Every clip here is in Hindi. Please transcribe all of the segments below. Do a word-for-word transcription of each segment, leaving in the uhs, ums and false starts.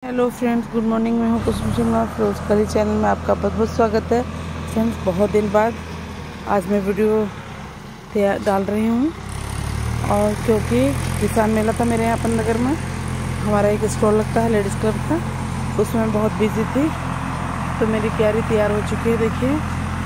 Hello friends, good morning. मैं हूँ कुसुम शर्मा। फिरोज कली चैनल में आपका बहुत बहुत स्वागत है। फ्रेंड्स, बहुत दिन बाद आज मैं वीडियो तैयार डाल रही हूँ, और क्योंकि किसान मेला था मेरे यहाँ पंतनगर में, हमारा एक स्टॉल लगता है लेडीज़ क्लब का, उसमें बहुत बिजी थी। तो मेरी क्यारी तैयार हो चुकी है, देखिए।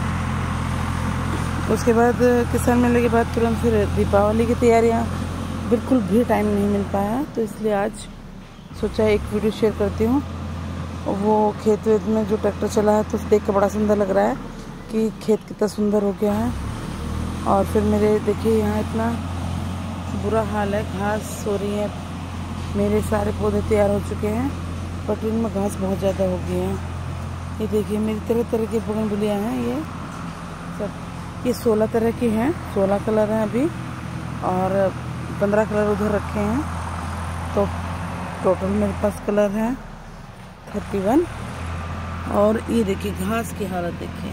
उसके बाद किसान मेले के बाद तुरंत फिर दीपावली की तैयारियाँ, बिल्कुल भी टाइम नहीं मिल पाया, तो इसलिए आज सोचा एक वीडियो शेयर करती हूँ। वो खेत वेत में जो ट्रैक्टर चला है, तो देख के बड़ा सुंदर लग रहा है कि खेत कितना सुंदर हो गया है। और फिर मेरे देखिए यहाँ इतना बुरा हाल है, घास हो रही है। मेरे सारे पौधे तैयार हो चुके हैं, बट इनमें घास बहुत ज़्यादा हो गई है। ये देखिए मेरी तरह तरह की बोगनविलिया हैं, ये सब ये सोलह तरह की हैं, सोलह कलर हैं अभी, और पंद्रह कलर उधर रखे हैं। तो टोटल मेरे पास कलर है थर्टी वन। और ये देखिए घास की हालत देखिए,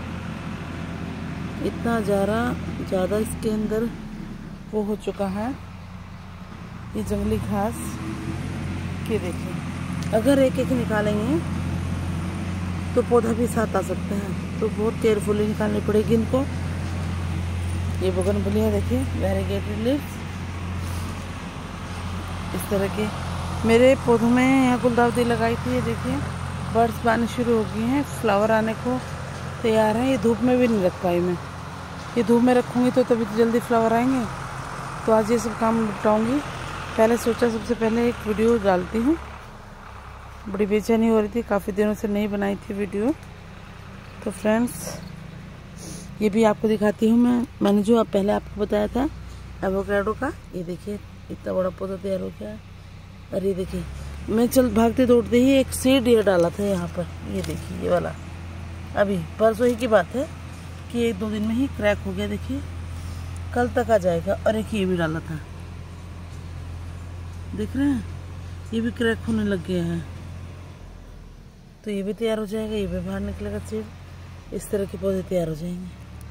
इतना ज़्यादा ज़्यादा इसके अंदर वो हो चुका है, ये जंगली घास के। देखिए अगर एक एक निकालेंगे तो पौधा भी साथ आ सकते हैं, तो बहुत केयरफुली निकालनी पड़ेगी इनको। ये बोगनविलिया देखिए, वेरीगेटेड लीव्स, इस तरह के मेरे पौधों में। यहाँ गुलदाउदी लगाई थी, ये देखिए बर्ड्स आने शुरू हो गई हैं, फ्लावर आने को तैयार है। ये धूप में भी नहीं रख पाई मैं, ये धूप में रखूँगी तो तभी तो जल्दी फ्लावर आएंगे। तो आज ये सब काम निपटाऊँगी। पहले सोचा सबसे पहले एक वीडियो डालती हूँ, बड़ी बेचैनी हो रही थी, काफ़ी दिनों से नहीं बनाई थी वीडियो। तो फ्रेंड्स, ये भी आपको दिखाती हूँ मैं। मैंने जो आप पहले आपको बताया था एवोकाडो का, ये देखिए इतना बड़ा पौधा तैयार हो गया है। और ये देखिए मैं चल भागते दौड़ते ही एक सीड ये डाला था यहाँ पर, ये देखिए ये वाला, अभी परसों ही की बात है कि एक दो दिन में ही क्रैक हो गया। देखिए कल तक आ जाएगा। और एक ये भी डाला था, देख रहे हैं, ये भी क्रैक होने लग गया है। तो ये भी तैयार हो जाएगा, ये भी बाहर निकलेगा सीड। इस तरह के पौधे तैयार हो जाएंगे।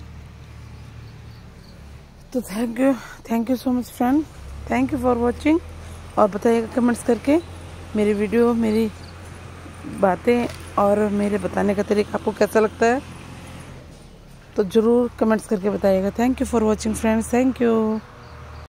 तो thank you thank you so much friend, thank you for watching. और बताइएगा कमेंट्स करके मेरी वीडियो, मेरी बातें और मेरे बताने का तरीका आपको कैसा लगता है, तो ज़रूर कमेंट्स करके बताइएगा। Thank you for watching friends, thank you.